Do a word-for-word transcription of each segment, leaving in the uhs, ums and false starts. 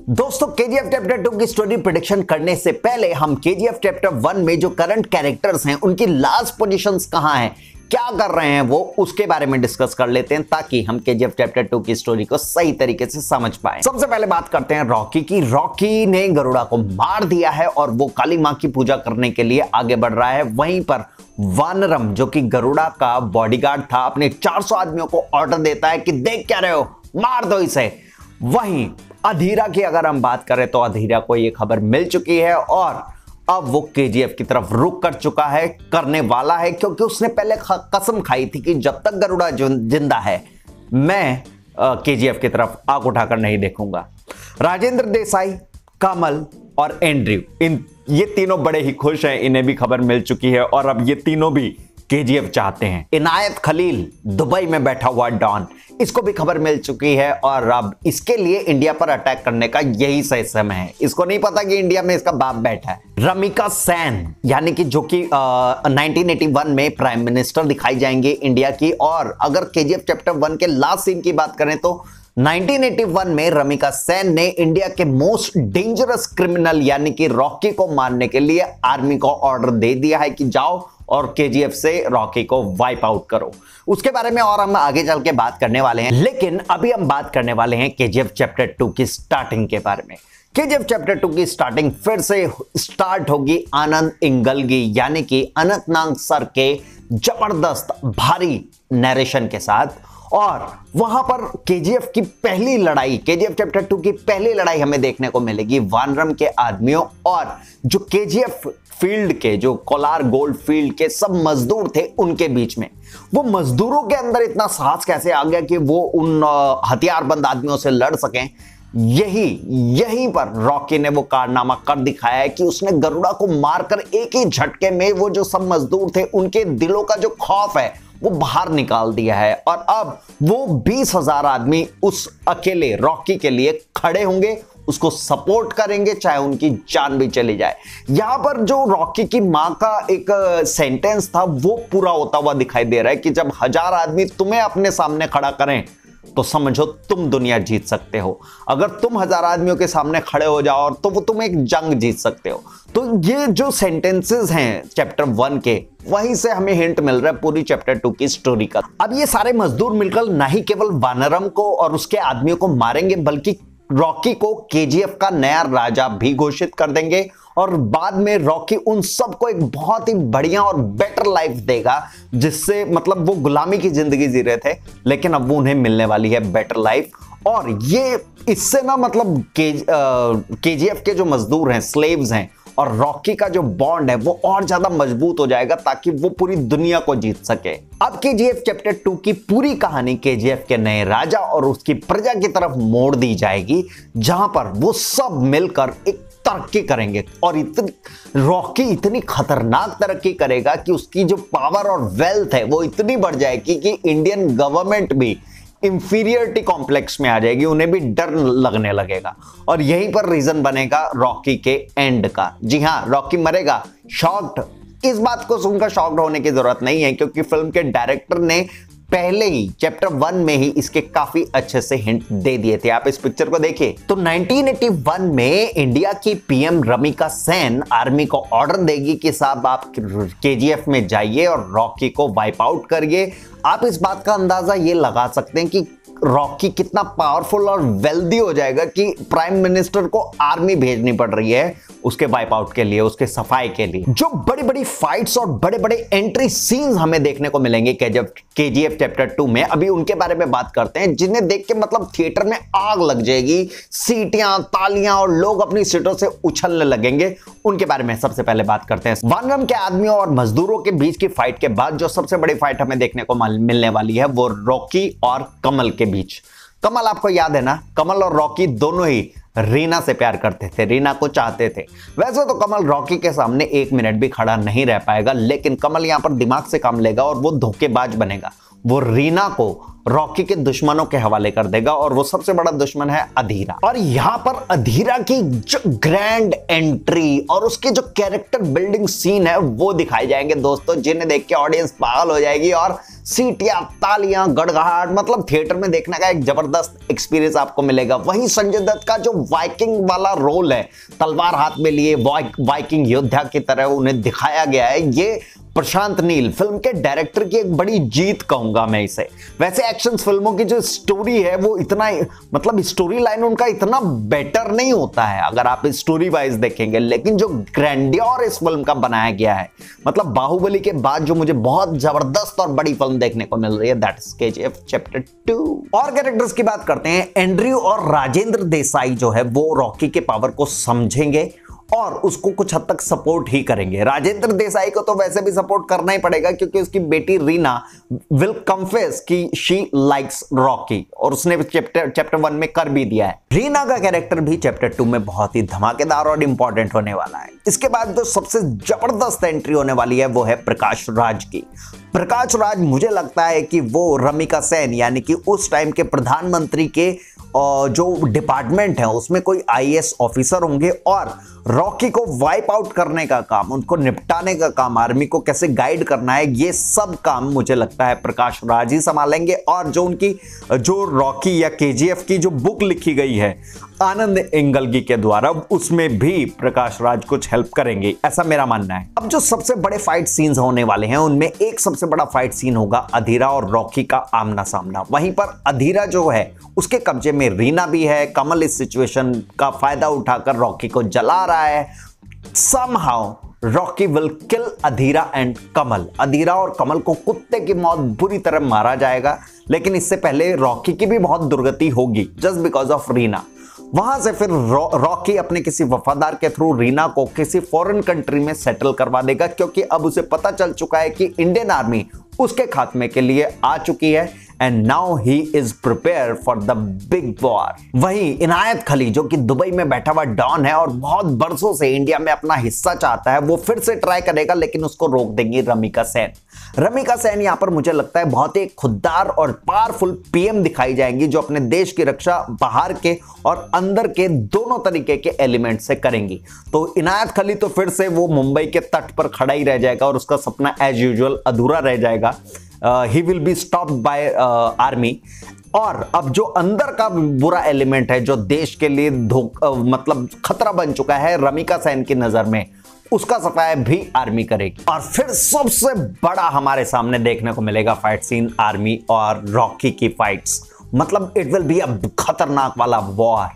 दोस्तों KGF chapter two की story prediction करने से पहले हम केजीएफ चैप्टर वन में जो करंट कैरेक्टर्स हैं उनकी लास्ट पोजीशंस कहां हैं, क्या कर रहे हैं वो, उसके बारे में डिस्कस कर लेते हैं ताकि हम केजीएफ चैप्टर टू की स्टोरी को सही तरीके से समझ पाए। सबसे पहले बात करते हैं रॉकी की। रॉकी ने गरुड़ा को मार दिया है और वो काली मां की पूजा करने के लिए आगे बढ़ रहा है। वहीं पर वानरम जो कि गरुड़ा का बॉडीगार्ड था अपने चार सौ आदमियों को ऑर्डर देता है कि देख क्या रहे हो, मार दो इसे। वहीं अधीरा की अगर हम बात करें तो अधीरा को यह खबर मिल चुकी है और अब वो केजीएफ की तरफ रुक कर चुका है, करने वाला है, क्योंकि उसने पहले कसम खाई थी कि जब तक गरुड़ा जिंदा है मैं केजीएफ की तरफ आंख उठाकर नहीं देखूंगा। राजेंद्र देसाई, कमल और एंड्रयू, इन ये तीनों बड़े ही खुश हैं, इन्हें भी खबर मिल चुकी है और अब ये तीनों भी केजीएफ चाहते हैं। इनायत खलील दुबई में बैठा हुआ डॉन, इसको भी खबर मिल चुकी है और अब इसके लिए इंडिया पर अटैक करने का यही सही समय है। इसको नहीं पता कि इंडिया में इसका बाप बैठा है। रमिका सेन यानी कि जो कि नाइनटीन एटी वन में प्राइम मिनिस्टर दिखाई जाएंगे इंडिया की। और अगर केजीएफ चैप्टर वन के लास्ट सीन की बात करें तो नाइनटीन एटी वन में रमिका सेन ने इंडिया के मोस्ट डेंजरस क्रिमिनल यानी कि रॉकी को मारने के लिए आर्मी को ऑर्डर दे दिया है कि जाओ और केजीएफ से रॉकी को वाइप आउट करो। उसके बारे में और हम आगे चल के बात करने वाले हैं, लेकिन अभी हम बात करने वाले हैं केजीएफ चैप्टर टू की स्टार्टिंग के बारे में। केजीएफ चैप्टर टू की स्टार्टिंग फिर से स्टार्ट होगी आनंद इंगलगी यानी कि अनंतनाग सर के जबरदस्त भारी नरेशन के साथ। और वहां पर केजीएफ की पहली लड़ाई, केजीएफ चैप्टर टू की पहली लड़ाई हमें देखने को मिलेगी वानरम के आदमियों और जो केजीएफ फील्ड के, जो कोलार गोल्ड फील्ड के सब मजदूर थे उनके बीच में। वो मजदूरों के अंदर इतना साहस कैसे आ गया कि वो उन हथियारबंद आदमियों से लड़ सकें, यही यहीं पर रॉकी ने वो कारनामा कर दिखाया है कि उसने गरुड़ा को मारकर एक ही झटके में वो जो सब मजदूर थे उनके दिलों का जो खौफ है वो बाहर निकाल दिया है। और अब वो बीस हजार आदमी उस अकेले रॉकी के लिए खड़े होंगे, उसको सपोर्ट करेंगे चाहे उनकी जान भी चली जाए। यहां पर जो रॉकी की मां का एक सेंटेंस था वो पूरा होता हुआ दिखाई दे रहा है कि जब हजार आदमी तुम्हें अपने सामने खड़ा करें तो समझो तुम दुनिया जीत सकते हो। अगर तुम हजार आदमियों के सामने खड़े हो जाओ तो वो तुम एक जंग जीत सकते हो। तो ये जो सेंटेंसेस हैं चैप्टर वन के, वहीं से हमें हिंट मिल रहा है पूरी चैप्टर टू की स्टोरी का। अब ये सारे मजदूर मिलकर ना ही केवल वानरम को और उसके आदमियों को मारेंगे बल्कि रॉकी को केजीएफ का नया राजा भी घोषित कर देंगे और बाद में रॉकी उन सबको एक बहुत ही बढ़िया और बेटर लाइफ देगा, जिससे मतलब वो गुलामी की जिंदगी जी रहे थे लेकिन अब वो उन्हें मिलने वाली है बेटर लाइफ। और ये इससे ना मतलब के, केजीएफ के जो मजदूर हैं, स्लेव्स हैं, और रॉकी का जो बॉन्ड है वो और ज्यादा मजबूत हो जाएगा ताकि वो पूरी दुनिया को जीत सके। अब केजीएफ चैप्टर टू की पूरी कहानी केजीएफ के नए राजा और उसकी प्रजा की तरफ मोड़ दी जाएगी, जहां पर वो सब मिलकर एक तरक्की करेंगे और इतनी रॉकी इतनी खतरनाक तरक्की करेगा कि उसकी जो पावर और वेल्थ है वो इतनी बढ़ जाएगी कि इंडियन गवर्नमेंट भी इंफीरियरिटी कॉम्प्लेक्स में आ जाएगी, उन्हें भी डर लगने लगेगा। और यहीं पर रीजन बनेगा रॉकी के एंड का। जी हां, रॉकी मरेगा। शॉक्ड, इस बात को सुनकर शॉक्ड होने की जरूरत नहीं है क्योंकि फिल्म के डायरेक्टर ने पहले ही चैप्टर वन में ही इसके काफी अच्छे से हिंट दे दिए थे। आप इस पिक्चर को देखिए तो नाइनटीन एटी वन में इंडिया की पीएम रमिका सेन आर्मी को ऑर्डर देगी कि साहब आप केजीएफ में जाइए और रॉकी को वाइप आउट करिए। आप इस बात का अंदाजा ये लगा सकते हैं कि रॉकी कितना पावरफुल और वेल्दी हो जाएगा कि प्राइम मिनिस्टर को आर्मी भेजनी पड़ रही है उसके वाइप आउट के लिए, उसके सफाई के लिए। जो बड़ी बड़ी फाइट्स और बड़े बड़े एंट्री सीन्स हमें देखने को मिलेंगे केजीएफ चैप्टर टू में, अभी उनके बारे में बात करते हैं जिन्हें देख के मतलब थिएटर में आग लग जाएगी, सीटियां, तालियां और लोग अपनी सीटों से उछलने लगेंगे। उनके बारे में सबसे पहले बात करते हैं। वानरम के आदमियों और मजदूरों के बीच की फाइट के बाद जो सबसे बड़ी फाइट हमें देखने को मिलने वाली है वो रॉकी और कमल के बीच। कमल आपको याद है ना, कमल और रॉकी दोनों ही रीना से प्यार करते थे, रीना को चाहते थे। वैसे तो कमल रॉकी के सामने एक मिनट भी खड़ा नहीं रह पाएगा, लेकिन कमल यहां पर दिमाग से काम लेगा और वो धोखेबाज बनेगा। वो रीना को रॉकी के दुश्मनों के हवाले कर देगा और वो सबसे बड़ा दुश्मन है अधीरा। और यहां पर अधीरा की जो ग्रैंड एंट्री और उसके जो कैरेक्टर बिल्डिंग सीन है वो दिखाए जाएंगे दोस्तों, जिन्हें देख के ऑडियंस पागल हो जाएगी और सीटियां, तालियां, गड़गड़ाहट, मतलब थिएटर में देखने का एक जबरदस्त एक्सपीरियंस आपको मिलेगा। वहीं संजय दत्त का जो वाइकिंग वाला रोल है, तलवार हाथ में लिए वाइकिंग योद्धा की तरह उन्हें दिखाया गया है, ये प्रशांत नील फिल्म के डायरेक्टर की एक बड़ी जीत कहूंगा मैं इसे। वैसे एक्शन फिल्मों की जो स्टोरी है वो इतना, मतलब स्टोरी लाइन उनका इतना बेटर नहीं होता है अगर आप स्टोरी वाइज देखेंगे, लेकिन जो ग्रैंडियर इस फिल्म का बनाया गया है, मतलब बाहुबली के बाद जो मुझे बहुत जबरदस्त और बड़ी फिल्म देखने को मिल रही है, that is KGF chapter two. और कैरेक्टर्स की बात करते हैं, एंड्रयू और राजेंद्र देसाई जो है वो रॉकी के पावर को समझेंगे और उसको कुछ हद तक सपोर्ट ही करेंगे। राजेंद्र देसाई को तो वैसे भी सपोर्ट करना ही पड़ेगा क्योंकि उसकी बेटी रीना विल कन्फेस कि शी लाइक्स रॉकी, और उसने चैप्टर चैप्टर वन में कर भी दिया है। रीना का कैरेक्टर भी चैप्टर टू में बहुत ही धमाकेदार और इंपॉर्टेंट होने वाला है। इसके बाद जो सबसे जबरदस्त एंट्री होने वाली है वो है प्रकाश राज की। प्रकाश राज मुझे लगता है कि वो रमिका सेन यानी कि उस टाइम के प्रधानमंत्री के जो डिपार्टमेंट है उसमें कोई आईएएस ऑफिसर होंगे और रॉकी को वाइप आउट करने का काम, उनको निपटाने का काम, आर्मी को कैसे गाइड करना है, ये सब काम मुझे लगता है प्रकाश राज ही संभालेंगे। और जो उनकी जो रॉकी या केजीएफ की जो बुक लिखी गई है आनंद इंगलगी के द्वारा, उसमें भी प्रकाश राज कुछ हेल्प करेंगे, ऐसा मेरा मानना है। अब जो सबसे बड़े फाइट सीन्स होने वाले हैं उनमें एक सबसे बड़ा फाइट सीन होगा अधीरा और रॉकी का आमना सामना। वहीं पर अधीरा जो है उसके कब्जे में रीना भी है। कमल इस सिचुएशन का फायदा उठाकर रॉकी को जला रहा है। Somehow Rocky will kill Adheera and Kamal. Adheera और कमल को कुत्ते की मौत बुरी तरह मारा जाएगा, लेकिन इससे पहले रॉकी की भी बहुत दुर्गति होगी जस्ट बिकॉज ऑफ रीना। वहां से फिर रॉकी अपने किसी वफादार के थ्रू रीना को किसी फॉरेन कंट्री में सेटल करवा देगा, क्योंकि अब उसे पता चल चुका है कि इंडियन आर्मी उसके खात्मे के लिए आ चुकी है and now he is prepare for the big war. वहीं इनायत खली जो कि दुबई में बैठा हुआ डॉन है और बहुत बरसों से इंडिया में अपना हिस्सा चाहता है, वो फिर से ट्राई करेगा, लेकिन उसको रोक देंगी रमिका सेन। रमिका सेन यहां पर मुझे लगता है बहुत ही खुददार और पावरफुल पीएम दिखाई जाएंगी, जो अपने देश की रक्षा बाहर के और अंदर के दोनों तरीके के एलिमेंट से करेंगी। तो इनायत खली तो फिर से वो मुंबई के तट पर खड़ा ही रह जाएगा और उसका सपना एज यूजुअल अधूरा रह जाएगा। He will be stopped by army. और अब जो अंदर का बुरा एलिमेंट है जो देश के लिए धोखा uh, मतलब खतरा बन चुका है रमिका सेन की नजर में, उसका सफाया भी आर्मी करेगी। और फिर सबसे बड़ा हमारे सामने देखने को मिलेगा फाइट सीन आर्मी और रॉकी की फाइट्स। मतलब इट विल बी अ खतरनाक वाला वॉर।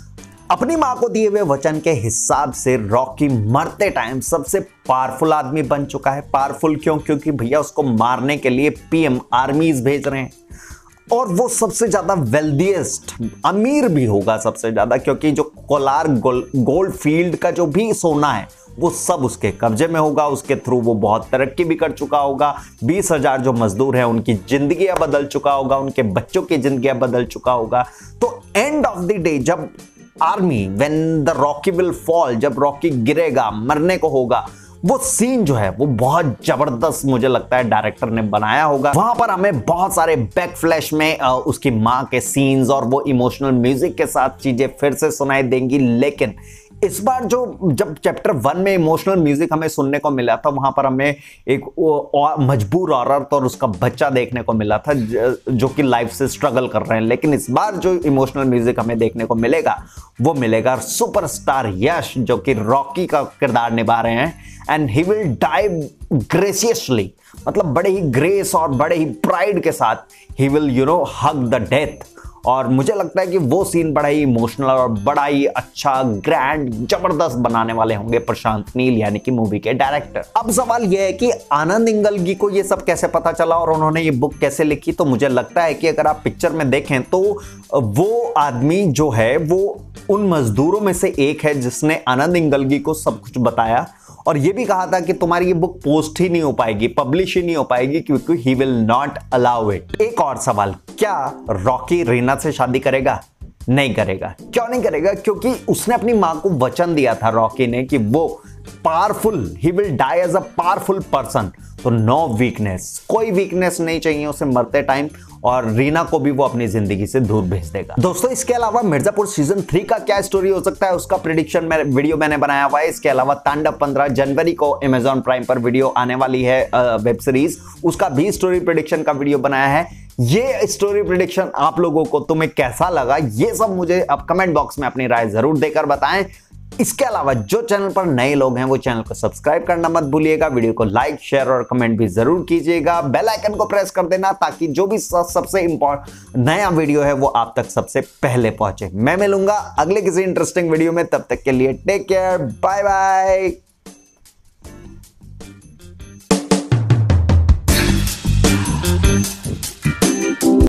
अपनी मां को दिए हुए वचन के हिसाब से रॉकी मरते टाइम सबसे पावरफुल आदमी बन चुका है। पावरफुल क्यों? क्योंकि भैया उसको मारने के लिए पीएम आर्मीज भेज रहे हैं और वो सबसे ज्यादा वेल्दीएस्ट, अमीर भी होगा सबसे ज्यादा, क्योंकि जो कोलार गोल्ड फील्ड का जो भी सोना है वो सब उसके कब्जे में होगा। उसके थ्रू वो बहुत तरक्की भी कर चुका होगा। बीस हजार जो मजदूर हैं उनकी जिंदगियां बदल चुका होगा, उनके बच्चों की जिंदगियां बदल चुका होगा। तो एंड ऑफ द डे जब army, when the Rocky will fall, जब रॉकी गिरेगा, मरने को होगा, वो सीन जो है वो बहुत जबरदस्त मुझे लगता है डायरेक्टर ने बनाया होगा। वहां पर हमें बहुत सारे बैक फ्लैश में आ, उसकी मां के सीन्स और वो इमोशनल म्यूजिक के साथ चीजें फिर से सुनाई देंगी। लेकिन इस बार जो जब चैप्टर वन में इमोशनल म्यूजिक हमें सुनने को मिला था, वहां पर हमें एक मजबूर औरत और उसका बच्चा देखने को मिला था जो कि लाइफ से स्ट्रगल कर रहे हैं। लेकिन इस बार जो इमोशनल म्यूजिक हमें देखने को मिलेगा वो मिलेगा सुपरस्टार यश, जो कि रॉकी का किरदार निभा रहे हैं। And he will die graciously, मतलब बड़े ही ग्रेस और बड़े ही प्राइड के साथ he will you know hug the death. और मुझे लगता है कि वो सीन बड़ा ही इमोशनल और बड़ा ही अच्छा, ग्रैंड, जबरदस्त बनाने वाले होंगे प्रशांत नील यानी कि मूवी के डायरेक्टर। अब सवाल यह है कि आनंद इंगलगी को ये सब कैसे पता चला और उन्होंने ये बुक कैसे लिखी। तो मुझे लगता है कि अगर आप पिक्चर में देखें तो वो आदमी जो है वो उन मजदूरों में से एक है जिसने आनंद इंगलगी को सब कुछ बताया और ये भी कहा था कि तुम्हारी ये बुक पोस्ट ही नहीं हो पाएगी, पब्लिश ही नहीं हो पाएगी, क्योंकि he will not allow it. एक और सवाल, क्या रॉकी रीना से शादी करेगा? नहीं करेगा। क्यों नहीं करेगा? क्योंकि उसने अपनी मां को वचन दिया था रॉकी ने कि वो powerful, he will die as a powerful person. तो नो वीकनेस, कोई वीकनेस नहीं चाहिए उसे मरते टाइम, और रीना को भी वो अपनी जिंदगी से दूर भेज देगा। दोस्तों इसके अलावा मिर्जापुर सीजन थ्री का क्या स्टोरी हो सकता है उसका प्रेडिक्शन में वीडियो मैंने बनाया हुआ है। इसके अलावा तांडव पंद्रह जनवरी को अमेजॉन प्राइम पर वीडियो आने वाली है वेब सीरीज, उसका भी स्टोरी प्रेडिक्शन का वीडियो बनाया है। ये स्टोरी प्रेडिक्शन आप लोगों को तुम्हें कैसा लगा, ये सब मुझे अब कमेंट बॉक्स में अपनी राय जरूर देकर बताएं। इसके अलावा जो चैनल पर नए लोग हैं वो चैनल को सब्सक्राइब करना मत भूलिएगा, वीडियो को लाइक शेयर और कमेंट भी जरूर कीजिएगा, बेल आइकन को प्रेस कर देना ताकि जो भी सबसे इंपॉर्टेंट नया वीडियो है वो आप तक सबसे पहले पहुंचे। मैं मिलूंगा अगले किसी इंटरेस्टिंग वीडियो में, तब तक के लिए टेक केयर, बाय बाय।